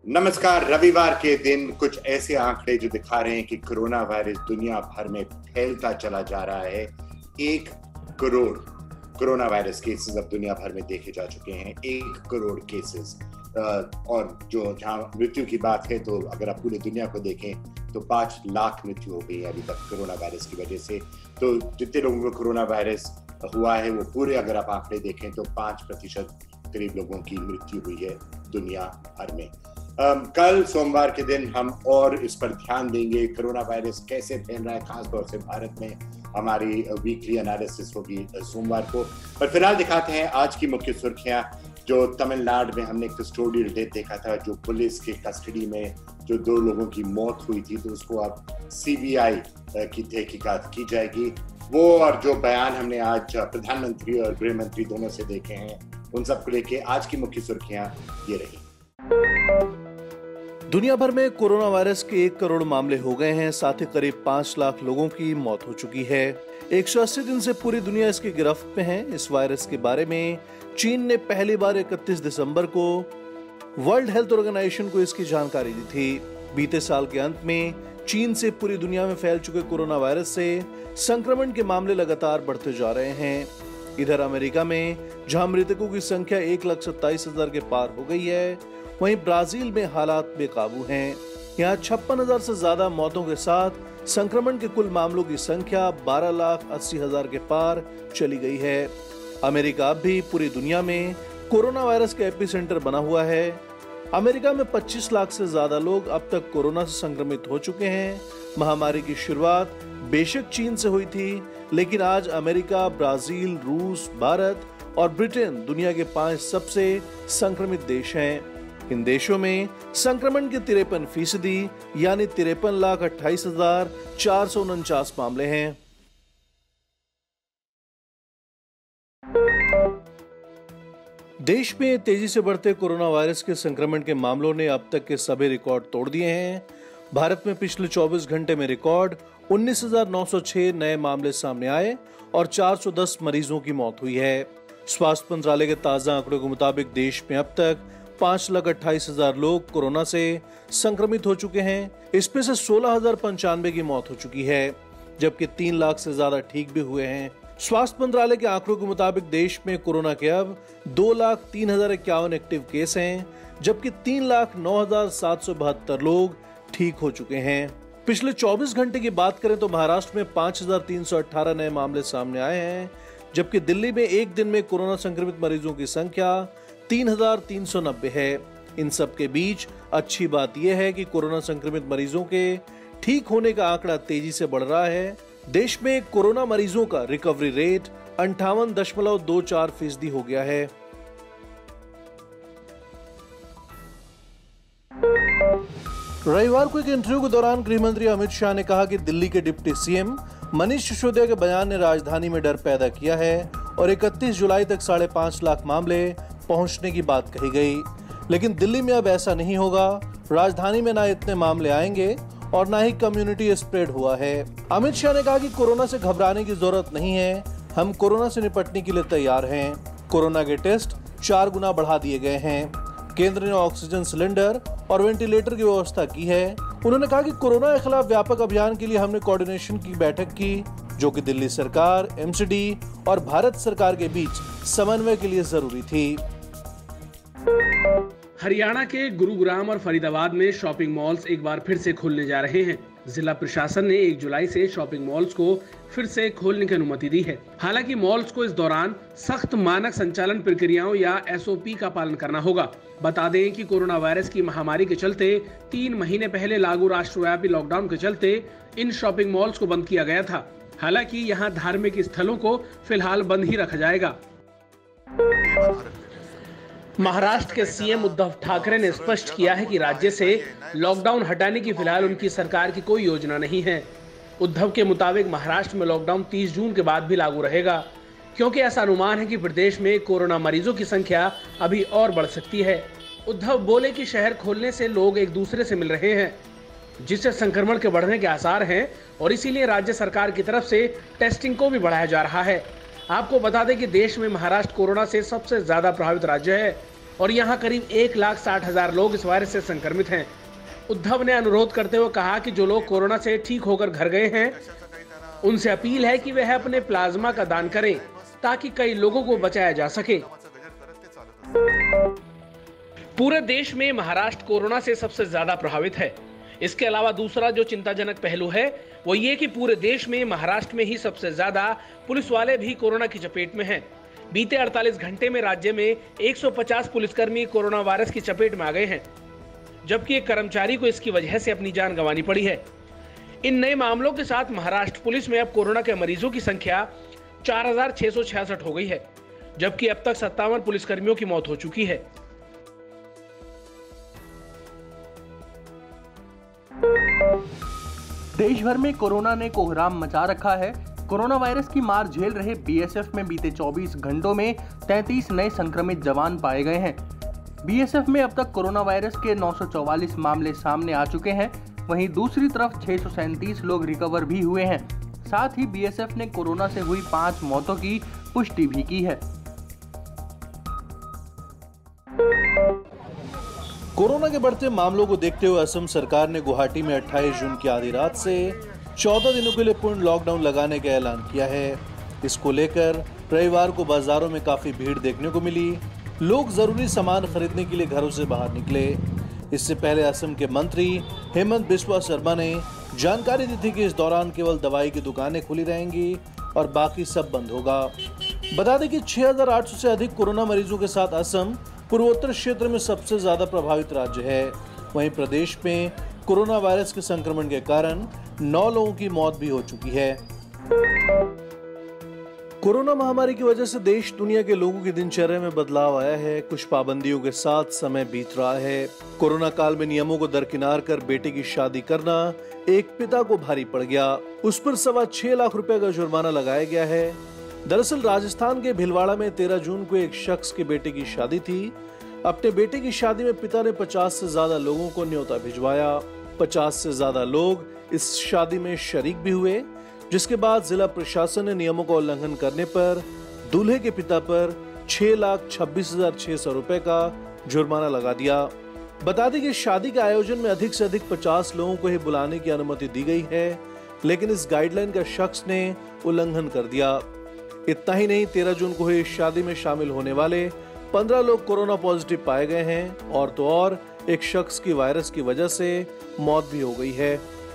नमस्कार। रविवार के दिन कुछ ऐसे आंकड़े जो दिखा रहे हैं कि कोरोना वायरस दुनिया भर में फैलता चला जा रहा है। 1 करोड़ कोरोना वायरस केसेस अब दुनिया भर में देखे जा चुके हैं। 1 करोड़ केसेस। और जो जहां मृत्यु की बात है तो अगर आप पूरी दुनिया को देखें तो 5 लाख मृत्यु हो गई है अभी तक कोरोना वायरस की वजह से। तो जितने लोगों को कोरोना वायरस हुआ है वो पूरे अगर आप आंकड़े देखें तो 5% करीब लोगों की मृत्यु हुई है दुनिया भर में। कल सोमवार के दिन हम और इस पर ध्यान देंगे, कोरोना वायरस कैसे फैल रहा है खासतौर से भारत में। हमारी वीकली एनालिसिस होगी सोमवार को। पर फिलहाल दिखाते हैं आज की मुख्य सुर्खियां। जो तमिलनाडु में हमने एक कस्टोडियल डेथ देखा था, जो पुलिस के कस्टडी में जो 2 लोगों की मौत हुई थी, तो उसको अब सीबीआई की तहकीकात की जाएगी। वो और जो बयान हमने आज प्रधानमंत्री और गृह मंत्री दोनों से देखे हैं, उन सबको लेके आज की मुख्य सुर्खियां ये रही। दुनिया भर में कोरोना वायरस के 1 करोड़ मामले हो गए हैं। साथ ही करीब 5 लाख लोगों की मौत हो चुकी है। 180 दिन से पूरी दुनिया इसकी गिरफ्त में है। इस वायरस के बारे में चीन ने पहली बार 31 दिसंबर को वर्ल्ड हेल्थ ऑर्गेनाइजेशन को इसकी जानकारी दी थी। बीते साल के अंत में चीन से पूरी दुनिया में फैल चुके कोरोना वायरस से संक्रमण के मामले लगातार बढ़ते जा रहे हैं। इधर अमेरिका में जहां मृतकों की संख्या 1,27,000 के पार हो गई है, वहीं ब्राजील में हालात बेकाबू हैं। यहाँ 56,000 से ज्यादा मौतों के साथ संक्रमण के कुल मामलों की संख्या 12,80,000 के पार चली गई है। अमेरिका भी पूरी दुनिया में कोरोना वायरस का एपिसेंटर बना हुआ है। अमेरिका में 25 लाख से ज्यादा लोग अब तक कोरोना से संक्रमित हो चुके हैं। महामारी की शुरुआत बेशक चीन से हुई थी, लेकिन आज अमेरिका, ब्राजील, रूस, भारत और ब्रिटेन दुनिया के 5 सबसे संक्रमित देश हैं। इन देशों में संक्रमण के 53% यानी 53,28,449 मामले हैं। देश में तेजी से बढ़ते कोरोना वायरस के संक्रमण के मामलों ने अब तक के सभी रिकॉर्ड तोड़ दिए हैं। भारत में पिछले 24 घंटे में रिकॉर्ड 19,906 नए मामले सामने आए और 410 मरीजों की मौत हुई है। स्वास्थ्य मंत्रालय के ताजा आंकड़ों के मुताबिक देश में अब तक 5,28,000 लोग कोरोना से संक्रमित हो चुके हैं। इसमें से 16,095 की मौत हो चुकी है, जबकि 3 लाख से ज्यादा ठीक भी हुए हैं। स्वास्थ्य मंत्रालय के आंकड़ों के मुताबिक देश में कोरोना के अब 2,03,051 एक्टिव केस हैं, जबकि 3,09,772 लोग ठीक हो चुके हैं। पिछले 24 घंटे की बात करें तो महाराष्ट्र में 5,318 नए मामले सामने आए हैं, जबकि दिल्ली में एक दिन में कोरोना संक्रमित मरीजों की संख्या 3,390 है। इन सब के बीच अच्छी बात यह है कि कोरोना संक्रमित मरीजों के ठीक होने का आंकड़ा तेजी से बढ़ रहा है। देश में कोरोना मरीजों का रिकवरी रेट 58.24% हो गया है। रविवार को एक इंटरव्यू के दौरान गृह मंत्री अमित शाह ने कहा कि दिल्ली के डिप्टी सीएम मनीष सिसोदिया के बयान ने राजधानी में डर पैदा किया है और 31 जुलाई तक 5.5 लाख मामले पहुंचने की बात कही गई। लेकिन दिल्ली में अब ऐसा नहीं होगा। राजधानी में ना इतने मामले आएंगे और ना ही कम्युनिटी स्प्रेड हुआ है। अमित शाह ने कहा कि कोरोना से घबराने की जरूरत नहीं है। हम कोरोना से निपटने के लिए तैयार हैं। कोरोना के टेस्ट 4 गुना बढ़ा दिए गए हैं। केंद्र ने ऑक्सीजन सिलेंडर और वेंटिलेटर की व्यवस्था की है। उन्होंने कहा कि कोरोना के खिलाफ व्यापक अभियान के लिए हमने कोऑर्डिनेशन की बैठक की, जो कि दिल्ली सरकार, एमसीडी और भारत सरकार के बीच समन्वय के लिए जरूरी थी। हरियाणा के गुरुग्राम और फरीदाबाद में शॉपिंग मॉल्स एक बार फिर से खुलने जा रहे हैं। जिला प्रशासन ने 1 जुलाई से शॉपिंग मॉल्स को फिर से खोलने की अनुमति दी है। हालांकि मॉल्स को इस दौरान सख्त मानक संचालन प्रक्रियाओं या एसओपी का पालन करना होगा। बता दें कि कोरोना वायरस की महामारी के चलते 3 महीने पहले लागू राष्ट्रव्यापी लॉकडाउन के चलते इन शॉपिंग मॉल्स को बंद किया गया था। हालांकि यहाँ धार्मिक स्थलों को फिलहाल बंद ही रखा जाएगा। महाराष्ट्र के सीएम उद्धव ठाकरे ने स्पष्ट किया है कि राज्य से लॉकडाउन हटाने की फिलहाल उनकी सरकार की कोई योजना नहीं है। उद्धव के मुताबिक महाराष्ट्र में लॉकडाउन 30 जून के बाद भी लागू रहेगा, क्योंकि ऐसा अनुमान है कि प्रदेश में कोरोना मरीजों की संख्या अभी और बढ़ सकती है। उद्धव बोले कि शहर खोलने से लोग एक दूसरे से मिल रहे हैं, जिससे संक्रमण के बढ़ने के आसार हैं और इसीलिए राज्य सरकार की तरफ से टेस्टिंग को भी बढ़ाया जा रहा है। आपको बता दें कि देश में महाराष्ट्र कोरोना से सबसे ज्यादा प्रभावित राज्य है। और यहाँ करीब 1,60,000 लोग इस वायरस से संक्रमित हैं। उद्धव ने अनुरोध करते हुए कहा कि जो लोग कोरोना से ठीक होकर घर गए हैं, उनसे अपील है कि वह अपने प्लाज्मा का दान करें ताकि कई लोगों को बचाया जा सके। पूरे देश में महाराष्ट्र कोरोना से सबसे ज्यादा प्रभावित है। इसके अलावा दूसरा जो चिंताजनक पहलू है वो ये कि पूरे देश में महाराष्ट्र में ही सबसे ज्यादा पुलिस वाले भी कोरोना की चपेट में हैं। बीते 48 घंटे में राज्य में 150 पुलिसकर्मी कोरोना वायरस की चपेट में आ गए हैं, जबकि एक कर्मचारी को इसकी वजह से अपनी जान गंवानी पड़ी है। इन नए मामलों के साथ महाराष्ट्र पुलिस में अब कोरोना के मरीजों की संख्या 4,666 हो गई है, जबकि अब तक 57 पुलिसकर्मियों की मौत हो चुकी है। देश भर में कोरोना ने कोहराम मचा रखा है। कोरोना वायरस की मार झेल रहे बीएसएफ में बीते 24 घंटों में 33 नए संक्रमित जवान पाए गए हैं। बीएसएफ में अब तक कोरोना वायरस के 944 मामले सामने आ चुके हैं। वहीं दूसरी तरफ 637 लोग रिकवर भी हुए हैं। साथ ही बीएसएफ ने कोरोना से हुई 5 मौतों की पुष्टि भी की है। कोरोना के बढ़ते मामलों को देखते हुए असम सरकार ने गुवाहाटी में 28 जून की आधी रात से 14 दिनों के लिए पूर्ण लॉकडाउन लगाने का ऐलान किया है। इसको लेकर रविवार को बाजारों में काफी भीड़ देखने को मिली। लोग जरूरी सामान खरीदने के लिए घरों से बाहर निकले। इससे पहले असम के मंत्री हेमंत बिस्वा शर्मा ने जानकारी दी थी कि इस दौरान केवल दवाई की दुकानें खुली रहेंगी और बाकी सब बंद होगा। बता दें कि 6,800 से अधिक कोरोना मरीजों के साथ असम पूर्वोत्तर क्षेत्र में सबसे ज्यादा प्रभावित राज्य है। वहीं प्रदेश में कोरोना वायरस के संक्रमण के कारण 9 लोगों की मौत भी हो चुकी है। कोरोना महामारी की वजह से देश दुनिया के लोगों की दिनचर्या में बदलाव आया है। कुछ पाबंदियों के साथ समय बीत रहा है। कोरोना काल में नियमों को दरकिनार कर बेटे की शादी करना एक पिता को भारी पड़ गया। उस पर 6.25 लाख रुपए का जुर्माना लगाया गया है। दरअसल राजस्थान के भिलवाड़ा में 13 जून को एक शख्स के बेटे की शादी थी। अपने बेटे की शादी में पिता ने 50 से ज्यादा लोगों को न्योता भिजवाया। 50 से ज्यादा लोग इस शादी में शरीक भी हुए, जिसके बाद जिला प्रशासन ने नियमों का उल्लंघन करने पर दूल्हे के पिता पर 6,26,600 रुपए का जुर्माना लगा दिया। बता दें कि शादी के आयोजन में अधिक से अधिक 50 लोगों को ही बुलाने की अनुमति दी गई है, लेकिन इस गाइडलाइन का शख्स ने उल्लंघन कर दिया। इतना ही नहीं, 13 जून को हुई शादी में शामिल होने वाले 15 लोग कोरोना पॉजिटिव पाए गए हैं और तो और एक शख्स की वायरस की वजह से मौत भी हो गई है।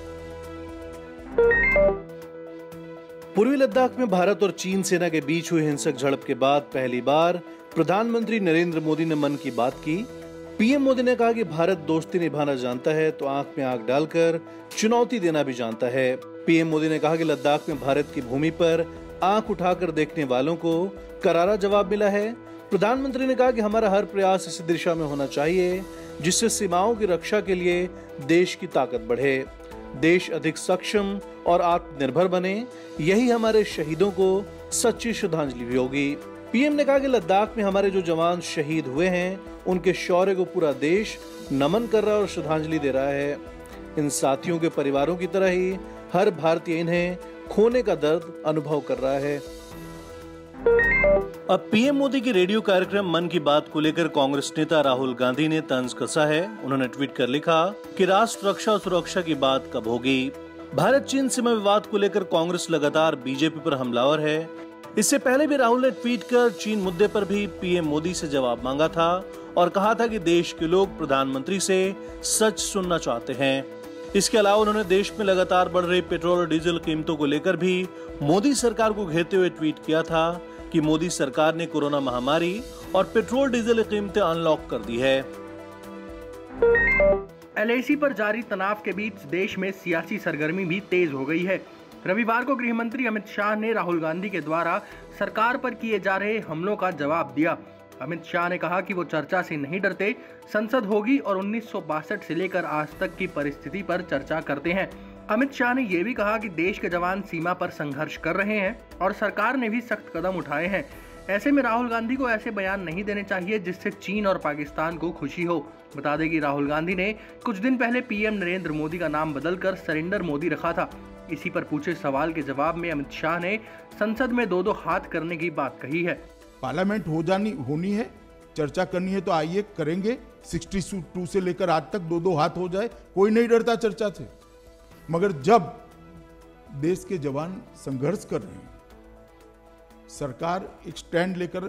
पूर्वी लद्दाख में भारत और चीन सेना के बीच हुई हिंसक झड़प के बाद पहली बार प्रधानमंत्री नरेंद्र मोदी ने मन की बात की। पीएम मोदी ने कहा कि भारत दोस्ती निभाना जानता है तो आंख में आंख डालकर चुनौती देना भी जानता है। पीएम मोदी ने कहा कि लद्दाख में भारत की भूमि पर आंख उठाकर देखने वालों को करारा जवाब मिला है। प्रधानमंत्री ने कहा कि हमारा हर प्रयास इस दिशा में होना चाहिए जिससे सीमाओं की रक्षा के लिए देश की ताकत बढ़े, देश अधिक सक्षम और आत्मनिर्भर बने। यही हमारे शहीदों को सच्ची श्रद्धांजलि भी होगी। पीएम ने कहा कि लद्दाख में हमारे जो जवान शहीद हुए हैं उनके शौर्य को पूरा देश नमन कर रहा है और श्रद्धांजलि दे रहा है। इन साथियों के परिवारों की तरह ही हर भारतीय इन्हें खोने का दर्द अनुभव कर रहा है। अब पीएम मोदी के रेडियो कार्यक्रम मन की बात को लेकर कांग्रेस नेता राहुल गांधी ने तंज कसा है। उन्होंने ट्वीट कर लिखा कि राष्ट्र रक्षा और सुरक्षा की बात कब होगी। भारत चीन सीमा विवाद को लेकर कांग्रेस लगातार बीजेपी पर हमलावर है। इससे पहले भी राहुल ने ट्वीट कर चीन मुद्दे पर भी पीएम मोदी से जवाब मांगा था और कहा था कि देश के लोग प्रधानमंत्री से सच सुनना चाहते हैं। इसके अलावा उन्होंने देश में लगातार बढ़ रही पेट्रोल और डीजल कीमतों को लेकर भी मोदी सरकार को घेरते हुए ट्वीट किया था कि मोदी सरकार ने कोरोना महामारी और पेट्रोल डीजल की कीमतें अनलॉक कर दी है। एलएसी पर जारी तनाव के बीच देश में सियासी सरगर्मी भी तेज हो गई है। रविवार को गृह मंत्री अमित शाह ने राहुल गांधी के द्वारा सरकार पर किए जा रहे हमलों का जवाब दिया। अमित शाह ने कहा कि वो चर्चा से नहीं डरते, संसद होगी और 1962 से लेकर आज तक की परिस्थिति पर चर्चा करते हैं। अमित शाह ने यह भी कहा कि देश के जवान सीमा पर संघर्ष कर रहे हैं और सरकार ने भी सख्त कदम उठाए हैं। ऐसे में राहुल गांधी को ऐसे बयान नहीं देने चाहिए जिससे चीन और पाकिस्तान को खुशी हो। बता दें कि राहुल गांधी ने कुछ दिन पहले पीएम नरेंद्र मोदी का नाम बदलकर सरेंडर मोदी रखा था। इसी पर पूछे सवाल के जवाब में अमित शाह ने संसद में 2-2 हाथ करने की बात कही है। पार्लियामेंट होनी है चर्चा करनी है तो आइए करेंगे। 62 से लेकर आज तक 2-2 हाथ हो जाए, कोई नहीं डरता चर्चा से। मगर जब देश के जवान संघर्ष कर रहे हैं, सरकार एक स्टैंड लेकर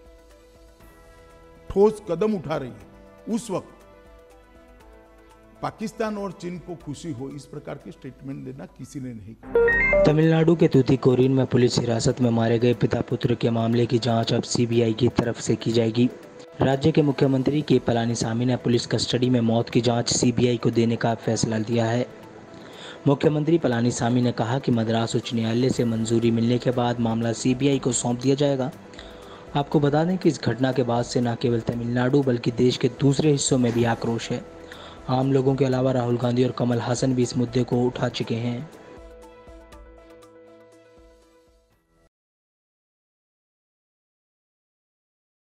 ठोस कदम उठा रही है, उस वक्त पाकिस्तान और चीन को खुशी हो इस प्रकार के स्टेटमेंट देना किसी ने नहीं किया। तमिलनाडु के तूतीकोरिन में पुलिस हिरासत में मारे गए पिता पुत्र के मामले की जांच अब सीबीआई की तरफ से की जाएगी। राज्य के मुख्यमंत्री के पलानीसामी ने पुलिस कस्टडी में मौत की जांच सीबीआई को देने का फैसला लिया है। मुख्यमंत्री पलानीसामी ने कहा कि मद्रास उच्च न्यायालय से मंजूरी मिलने के बाद मामला सीबीआई को सौंप दिया जाएगा। आपको बता दें कि इस घटना के बाद से न केवल तमिलनाडु बल्कि देश के दूसरे हिस्सों में भी आक्रोश है। आम लोगों के अलावा राहुल गांधी और कमल हासन भी इस मुद्दे को उठा चुके हैं।